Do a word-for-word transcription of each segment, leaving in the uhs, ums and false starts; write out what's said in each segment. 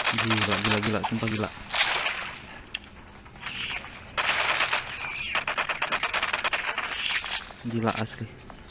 Gila, gila, gila, sumpah gila. Gila asli.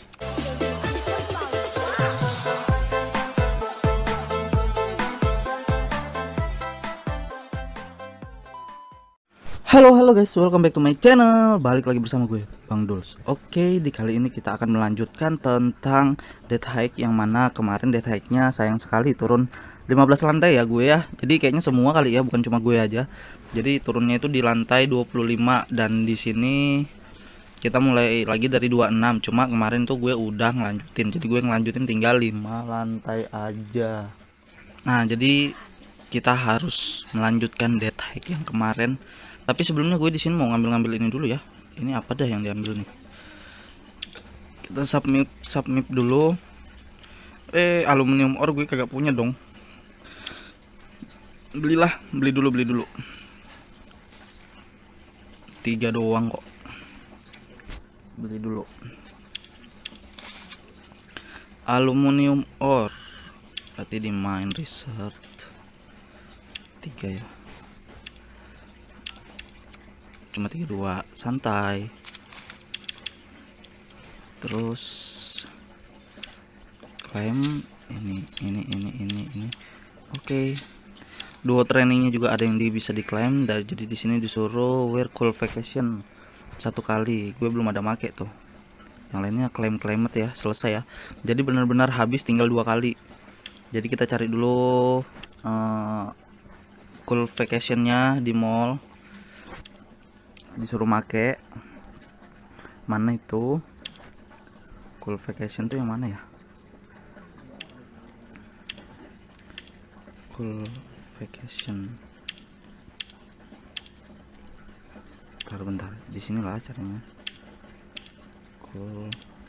Halo halo guys, welcome back to my channel. Balik lagi bersama gue, Bang Duls. Oke, di kali ini kita akan melanjutkan tentang death hike, yang mana kemarin death hike-nya sayang sekali turun lima belas lantai ya gue ya. Jadi kayaknya semua kali ya, bukan cuma gue aja. Jadi turunnya itu di lantai dua puluh lima, dan di sini kita mulai lagi dari dua puluh enam. Cuma kemarin tuh gue udah ngelanjutin. Jadi gue ngelanjutin tinggal lima lantai aja. Nah, jadi kita harus melanjutkan death hike yang kemarin. Tapi sebelumnya gue di sini mau ngambil-ngambil ini dulu ya. Ini apa dah yang diambil nih? Kita submit submit dulu. Eh, aluminium ore gue kagak punya dong. Belilah, beli dulu, beli dulu. Tiga doang kok. Beli dulu. Aluminium ore. Berarti di mine research. Tiga ya. Cuma tiga puluh dua, santai. Terus klaim ini ini ini ini ini oke. Dua trainingnya juga ada yang di, bisa diklaim. Dan jadi di sini disuruh wear cool vacation satu kali. Gue belum ada make tuh. Yang lainnya klaim claimet ya, selesai ya. Jadi benar-benar habis, tinggal dua kali. Jadi kita cari dulu uh, cool vacationnya di mall. Disuruh make. Mana itu cool vacation tuh yang mana ya? Cool vacation. Bentar bentar, di sini lah caranya. Cool.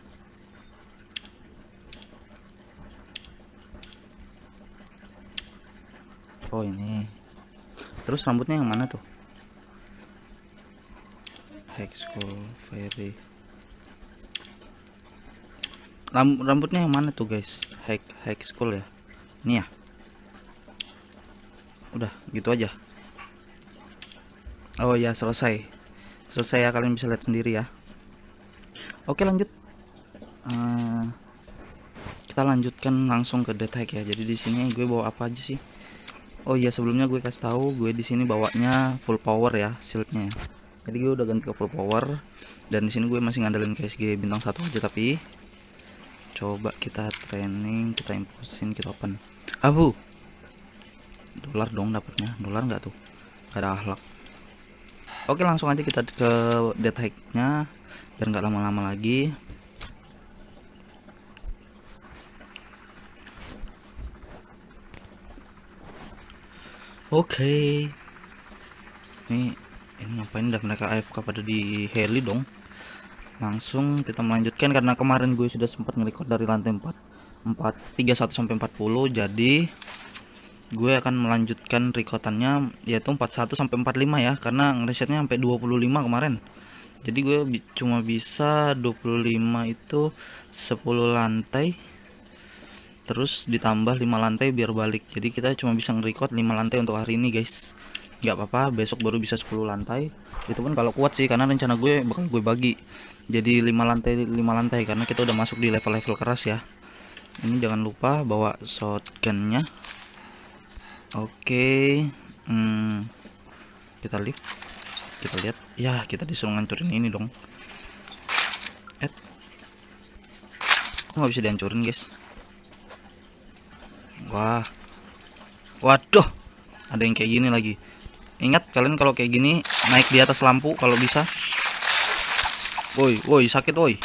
Oh ini. Terus rambutnya yang mana tuh? High school very. Ram rambutnya yang mana tuh guys? High high school ya. Ini ya. Udah gitu aja. Oh ya, selesai. Selesai ya, kalian bisa lihat sendiri ya. Oke, lanjut. Uh, kita lanjutkan langsung ke death hike ya. Jadi di sini gue bawa apa aja sih? Oh iya, sebelumnya gue kasih tahu gue di sini bawanya full power ya, shieldnya ya. Jadi gue udah ganti ke full power, dan di sini gue masih ngandelin K S G bintang satu aja. Tapi coba kita training, kita imposin, kita open. Abu, dolar dong dapatnya. Dolar nggak tuh? Gak ada akhlak. Oke, langsung aja kita ke death hike-nya biar nggak lama-lama lagi. Oke, ini ini ngapain dah mereka A F K pada di heli dong. Langsung kita melanjutkan karena kemarin gue sudah sempat nge-record dari lantai empat empat tiga puluh satu sampai empat puluh. Jadi gue akan melanjutkan recordannya yaitu empat puluh satu sampai empat puluh lima ya, karena ngeresetnya sampai dua puluh lima kemarin. Jadi gue bi cuma bisa dua puluh lima itu sepuluh lantai, terus ditambah lima lantai biar balik. Jadi kita cuma bisa nge-record lima lantai untuk hari ini guys. Nggak apa-apa, besok baru bisa sepuluh lantai. Itu pun kalau kuat sih, karena rencana gue bakal gue bagi jadi lima lantai lima lantai karena kita udah masuk di level-level keras ya. Ini jangan lupa bawa shotgunnya. Oke, hmm, kita lift, kita lihat ya, kita disuruh ngancurin ini dong. Eh, kok nggak bisa dihancurin guys? Wah, waduh, ada yang kayak gini lagi. Ingat kalian kalau kayak gini naik di atas lampu kalau bisa. Woi, woi, sakit woi.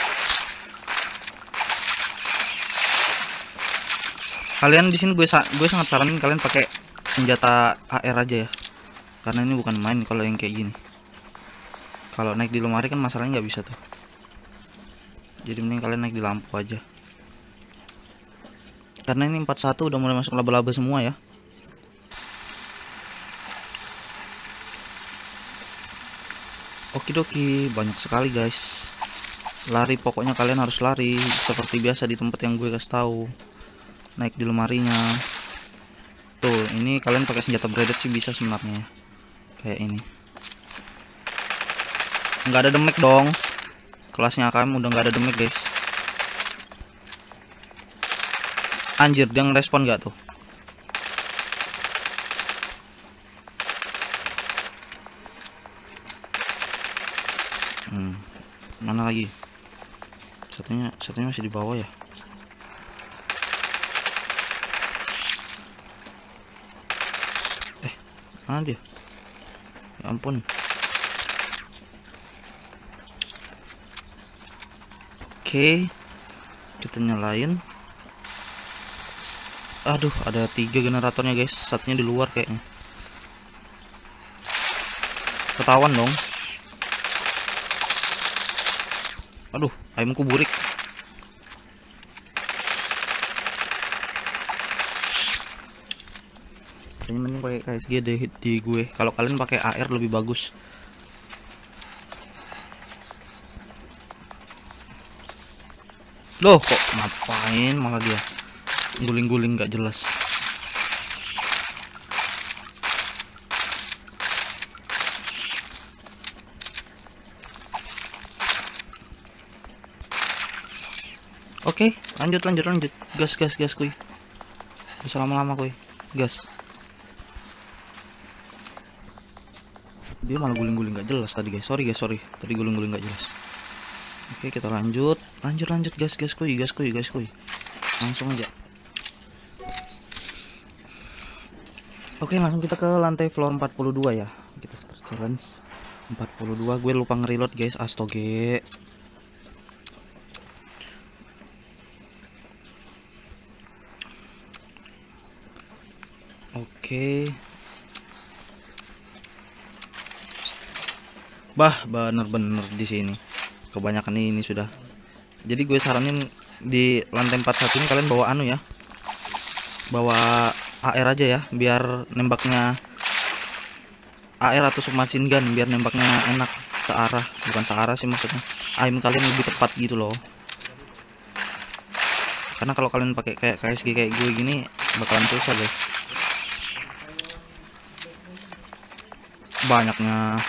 Kalian di sini gue gue sangat saranin kalian pakai senjata A R aja ya. Karena ini bukan main kalau yang kayak gini. Kalau naik di lemari kan masalahnya nggak bisa tuh. Jadi mending kalian naik di lampu aja. Karena ini empat puluh satu udah mulai masuk laba-laba semua ya. Okidoki, banyak sekali guys. Lari, pokoknya kalian harus lari seperti biasa di tempat yang gue kasih tahu. Naik di lemarinya. Tuh, ini kalian pakai senjata braided sih bisa sebenarnya, kayak ini. Nggak ada damage dong, kelasnya A K M udah nggak ada damage guys. Anjir, dia ngerespon nggak tuh? Hmm, mana lagi? Satunya, satunya masih di bawah ya. Eh, mana dia? Ya ampun. Oke, kita nyalain. Aduh, ada tiga generatornya guys, satunya di luar kayaknya. Ketahuan dong. Aduh, ayamku burik. Kayaknya mending pakai K S G deh di gue. Kalau kalian pakai A R lebih bagus. Loh, kok ngapain malah dia guling-guling gak jelas. Oke, lanjut lanjut lanjut. Gas gas gas kuy. Bisa lama-lama kuy. Gas. Dia malah guling-guling gak jelas tadi guys. Sorry guys, sorry. Tadi guling-guling gak jelas. Oke, kita lanjut. Lanjut lanjut gas gas kuy, gas kuy, gas kuy. Langsung aja. Oke, langsung kita ke lantai floor empat puluh dua ya. Kita start challenge empat puluh dua. Gue lupa nge-reload guys. Astoge. Oke. Bah, bener-bener di sini. Kebanyakan ini sudah. Jadi gue saranin di lantai empat puluh satu ini kalian bawa anu ya. Bawa A R aja ya, biar nembaknya A R atau submachine gun, biar nembaknya enak, searah. Bukan searah sih maksudnya. Aim kalian lebih tepat gitu loh. Karena kalau kalian pakai kayak K S G kayak gue gini bakalan susah guys. Banyaknya.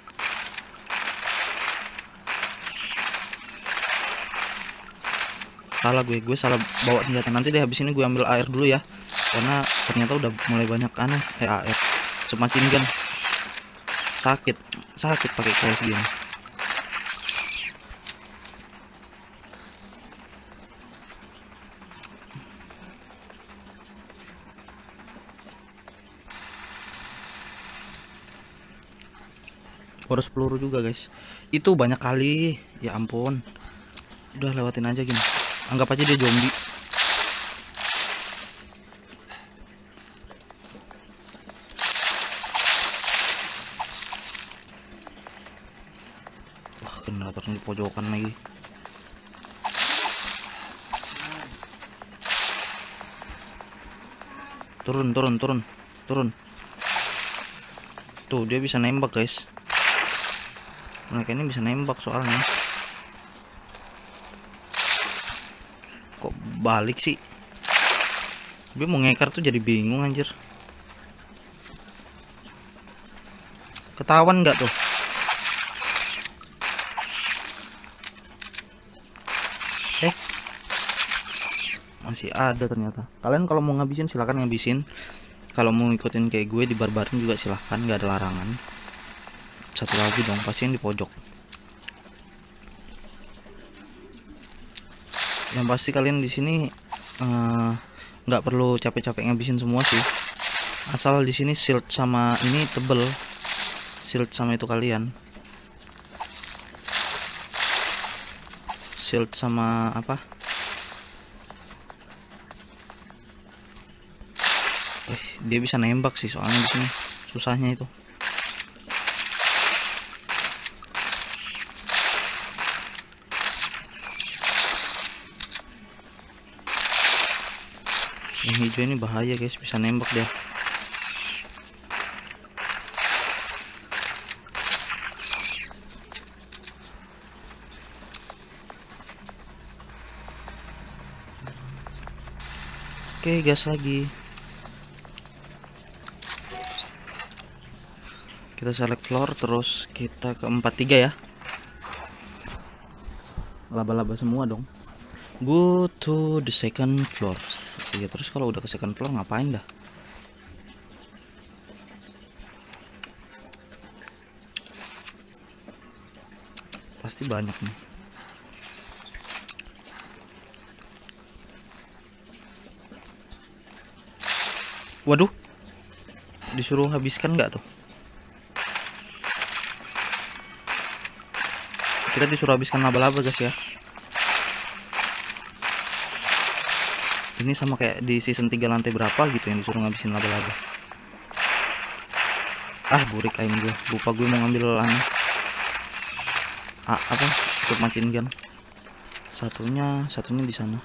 Salah gue, gue salah bawa senjata. Nanti deh habis ini gue ambil A R dulu ya, karena ternyata udah mulai banyak aneh eh A R submachine gun. Sakit, sakit pakai K S G ini. Boros peluru juga guys. Itu banyak kali, ya ampun. Udah lewatin aja gini. Anggap aja dia zombie. Wah, generatornya di pojokan lagi. Turun, turun, turun, turun. Tuh, dia bisa nembak guys. Mereka ini bisa nembak soalnya. Kok balik sih? Gue mau ngekar tuh jadi bingung anjir. Ketahuan nggak tuh? Eh, masih ada ternyata. Kalian kalau mau ngabisin silahkan ngabisin. Kalau mau ngikutin kayak gue di barbarin juga silahkan, nggak ada larangan. Satu lagi dong, pasti yang di pojok. Yang pasti kalian di sini nggak uh, perlu capek-capek ngabisin semua sih. Asal di sini shield sama ini tebel. Shield sama itu kalian. Shield sama apa? Eh, dia bisa nembak sih soalnya di sini. Susahnya itu. Yang hijau ini bahaya guys, bisa nembak dia. Oke, gas lagi. Kita select floor, terus kita ke empat tiga ya. Laba-laba semua dong. Go to the second floor. Iya, terus kalau udah ke second floor ngapain dah? Pasti banyak nih. Waduh, disuruh habiskan nggak tuh? Kita disuruh habiskan laba-laba guys ya. Ini sama kayak di season tiga lantai berapa gitu yang disuruh ngabisin laba-laba. Ah, burik aing gue. Lupa gue mau ngambil anu. Ah, apa? Submachine gun. Satunya, satunya di sana.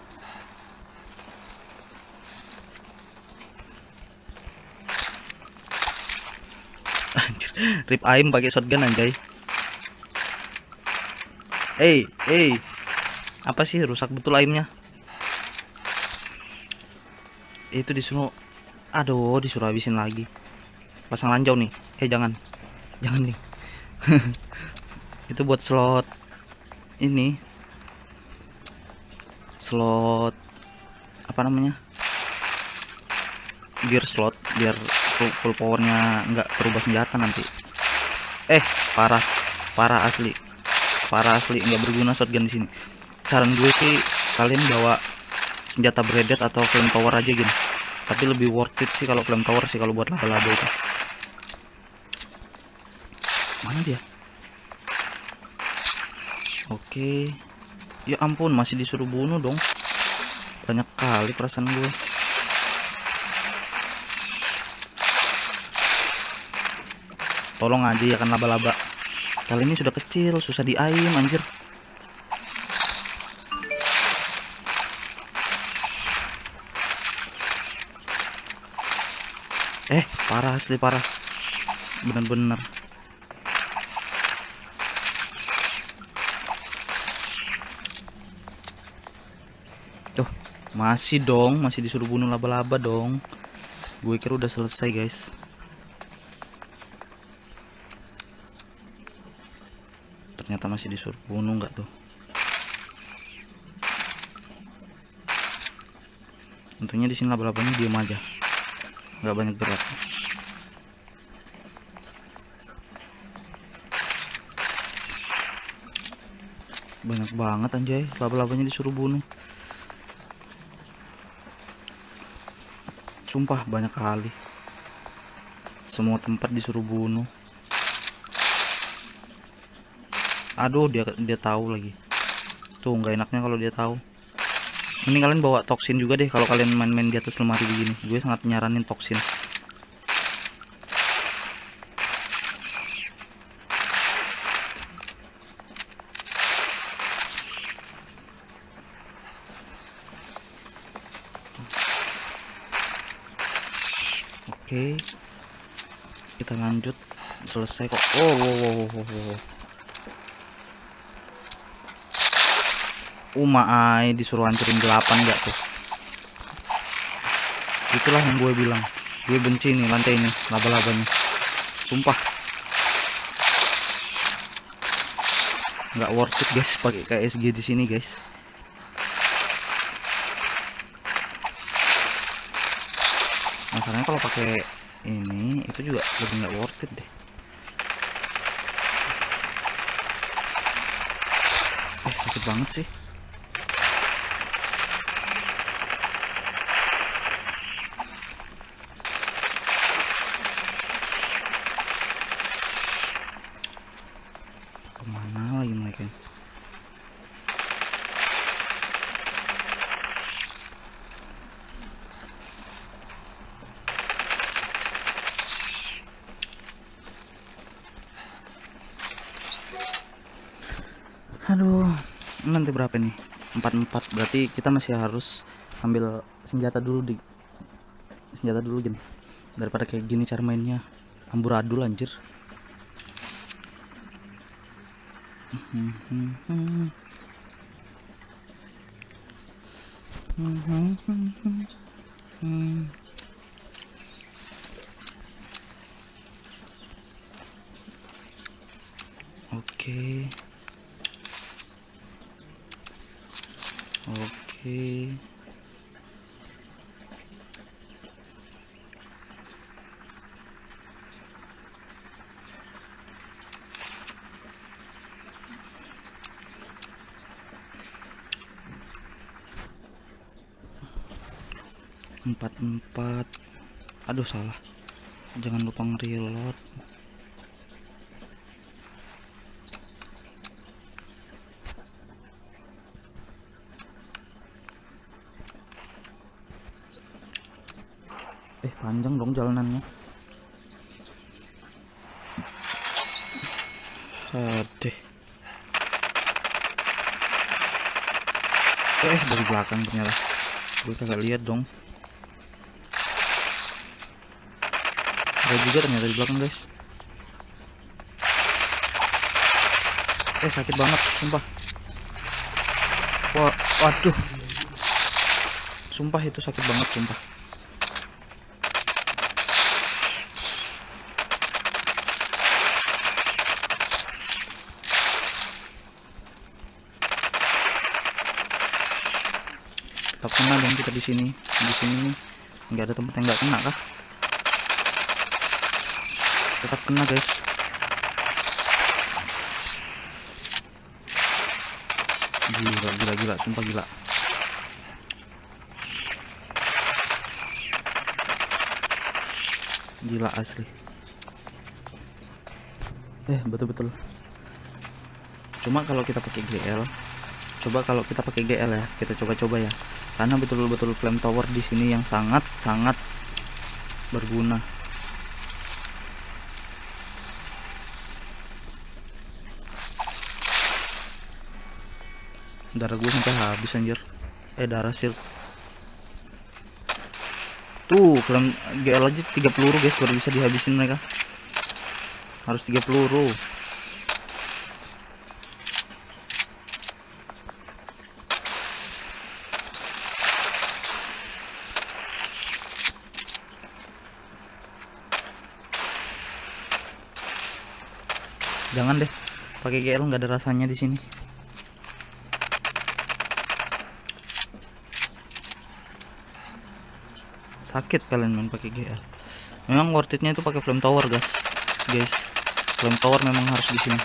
Anjir, rip aim pakai shotgun anjay. Eh, eh. Apa sih rusak betul aimnya? Itu disuruh, aduh, disuruh habisin lagi. Pasang lanjau nih. Eh, jangan. Jangan nih. Itu buat slot ini. Slot apa namanya? Gear slot biar full, full powernya nggak berubah senjata nanti. Eh, parah. Parah asli. Parah asli, nggak berguna shotgun di sini. Saran gue sih kalian bawa senjata bredet atau flamethrower aja gini. Tapi lebih worth it sih kalau flamethrower sih kalau buat laba-laba itu. Mana dia? Oke. Ya ampun, masih disuruh bunuh dong. Banyak kali perasaan gue. Tolong aja ya kan laba-laba. Kali ini sudah kecil, susah di aim anjir. Eh, parah asli parah. Bener-bener. Tuh, masih dong, masih disuruh bunuh laba-laba dong. Gue kira udah selesai, guys. Ternyata masih disuruh bunuh nggak tuh? Untungnya di sini laba-labanya diam aja. Nggak banyak gerak. Banyak banget anjay, laba-labanya disuruh bunuh. Sumpah banyak kali. Semua tempat disuruh bunuh. Aduh, dia dia tahu lagi. Tuh nggak enaknya kalau dia tahu. Ini kalian bawa toksin juga deh kalau kalian main-main di atas lemari begini. Gue sangat nyaranin toksin. Oke, kita lanjut. Selesai kok. Oh, wow, wow, wow, wow. Umaai disuruh hancurin delapan enggak tuh? Itulah yang gue bilang. Gue benci nih lantai ini, laba-labanya. Sumpah. Nggak worth it guys pakai K S G di sini guys. Masalahnya kalau pakai ini itu juga lebih nggak worth it deh. Eh, sakit banget sih. Kemana lagi mereka? Aduh, nanti berapa nih? empat empat, berarti kita masih harus ambil senjata dulu di senjata dulu gini. Daripada kayak gini cara mainnya amburadul anjir. Oke. Oke. Empat empat. Aduh salah. Jangan lupa nge-reload. Eh panjang dong jalanannya. Aduh. Eh dari belakang ternyata. Gue kagak lihat dong. Ada juga ternyata di belakang guys. Eh sakit banget sumpah. Wah, waduh. Sumpah itu sakit banget sumpah. Tetap kena dong kita di sini. Di sini nih nggak ada tempat yang nggak kena kah? Tetap kena guys. Gila gila gila sumpah gila. Gila asli. Eh betul-betul. Cuma kalau kita pakai G L, coba kalau kita pakai G L ya, kita coba-coba ya. Karena betul-betul flame tower di sini yang sangat-sangat berguna. Darah gue sampai habis anjir. Eh darah sir. Tuh flame G L aja tiga peluru guys baru bisa dihabisin mereka. Harus tiga peluru. Jangan deh, pakai G L nggak ada rasanya di sini. Sakit kalian main pakai G L. Memang worth it-nya itu pakai flame tower guys. Guys, flame tower memang harus di sini.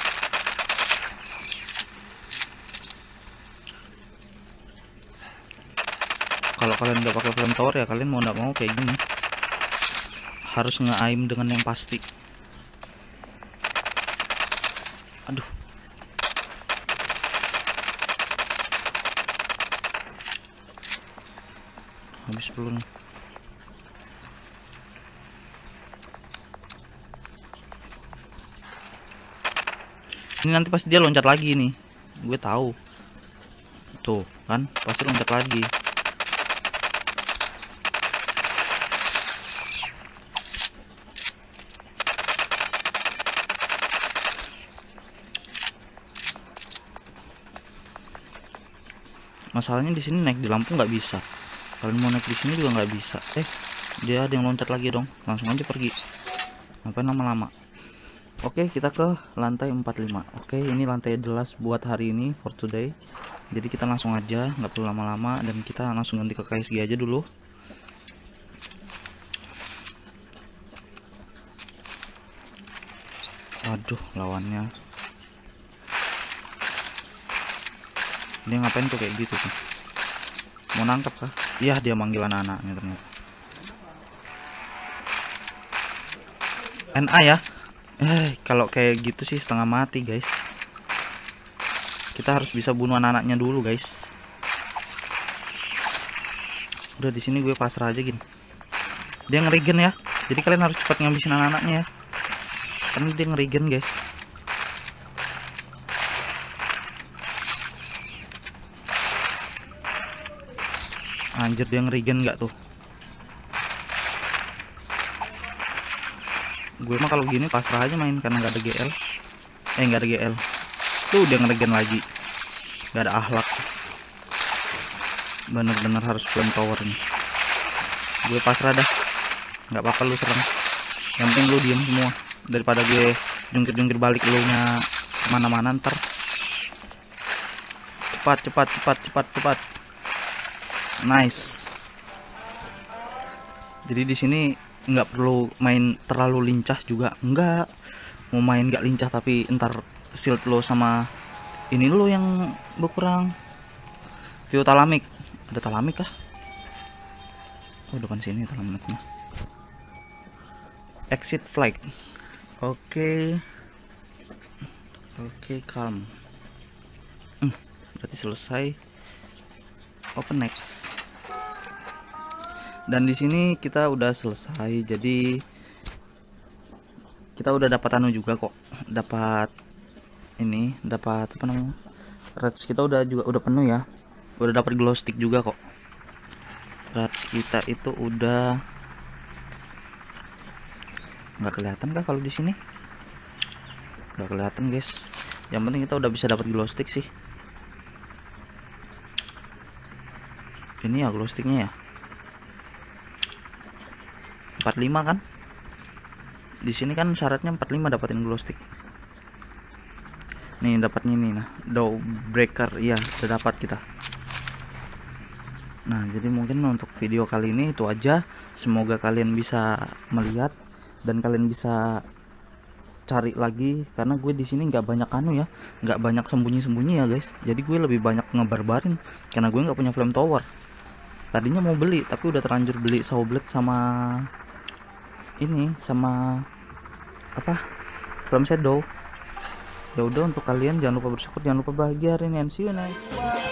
Kalau kalian nggak pakai flame tower ya kalian mau nggak mau kayak gini. Harus nge-aim dengan yang pasti. Aduh. Habis peluru. Ini nanti pasti dia loncat lagi nih. Gue tahu. Tuh, kan? Pasti loncat lagi. Masalahnya di sini naik di lampu nggak bisa. Kalian mau naik di sini juga nggak bisa. Eh, dia ada yang loncat lagi dong. Langsung aja pergi. Ngapain lama-lama? Oke, kita ke lantai empat puluh lima. Oke, ini lantai jelas buat hari ini for today. Jadi kita langsung aja, nggak perlu lama-lama, dan kita langsung ganti ke K S G aja dulu. Aduh, lawannya. Dia ngapain tuh kayak gitu tuh? Mau nangkep kah? Iya, dia manggil anak-anaknya ternyata. N A ya. Eh, kalau kayak gitu sih setengah mati, guys. Kita harus bisa bunuh anak-anaknya dulu, guys. Udah di sini gue pasrah aja gini. Dia ngerigen ya. Jadi kalian harus cepat ngabisin anak-anaknya ya. Karena dia ngerigen, guys. Anjir, dia ngerigen nggak tuh? Gue mah kalau gini pasrah aja main karena nggak ada G L. Eh nggak ada G L. Tuh dia ngerigen lagi. Nggak ada akhlak. Bener-bener harus flame tower nih. Gue pasrah dah. Nggak apa-apa lu serang. Yang penting lu diem semua. Daripada gue jungkir-jungkir balik lu nya mana-mana ntar. Cepat cepat cepat cepat cepat. Nice. Jadi di sini nggak perlu main terlalu lincah juga, nggak mau main nggak lincah tapi ntar shield lo sama ini lo yang berkurang. View talamik, ada talamik kah? Oh depan sini talamiknya. Exit flag. Oke, okay. oke okay, calm. Hmm, berarti selesai. Open next. Dan di sini kita udah selesai, jadi kita udah dapat anu juga kok, dapat ini, dapat apa namanya, rats kita udah juga udah penuh ya, udah dapat glow stick juga kok. Rats kita itu udah nggak kelihatan kah kalau di sini? Nggak kelihatan guys. Yang penting kita udah bisa dapat glow stick sih. Ini ya glow sticknya ya. empat puluh lima kan? Di sini kan syaratnya empat puluh lima dapatin glow stick. Nih dapatnya nih, nah dow breaker, iya udah dapat kita. Nah jadi mungkin untuk video kali ini itu aja. Semoga kalian bisa melihat dan kalian bisa cari lagi, karena gue di sini nggak banyak anu ya, nggak banyak sembunyi-sembunyi ya guys. Jadi gue lebih banyak ngebarbarin karena gue nggak punya flame tower. Tadinya mau beli tapi udah terlanjur beli saw blade sama ini sama apa flame shadow. Ya udah, untuk kalian jangan lupa bersyukur, jangan lupa bahagia, and see you next.